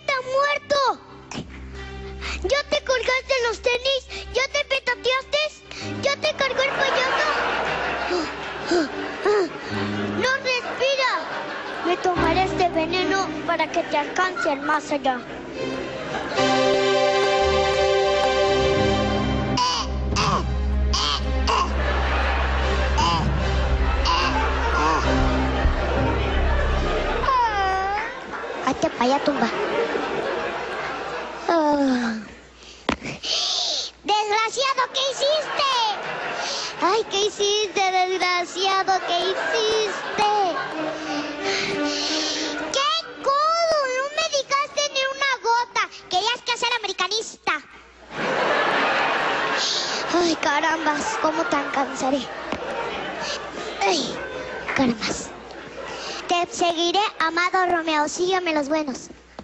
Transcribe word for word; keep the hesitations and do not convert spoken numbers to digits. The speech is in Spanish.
está muerto. ¿Ya te colgaste los tenis? ¿Ya te petateaste? ¿Ya te cargó el payaso? ¡No respira! Me tomaré este veneno para que te alcance el más allá. Hazte para allá, tumba. Oh. ¡Desgraciado, qué hiciste! ¡Ay, qué hiciste, desgraciado, qué hiciste! ¡Qué codo! No me dedicaste ni una gota. Querías que ser americanista. ¡Ay, carambas! ¿Cómo tan cansaré? ¡Ay, carambas! Te seguiré, amado Romeo. Sígueme los buenos.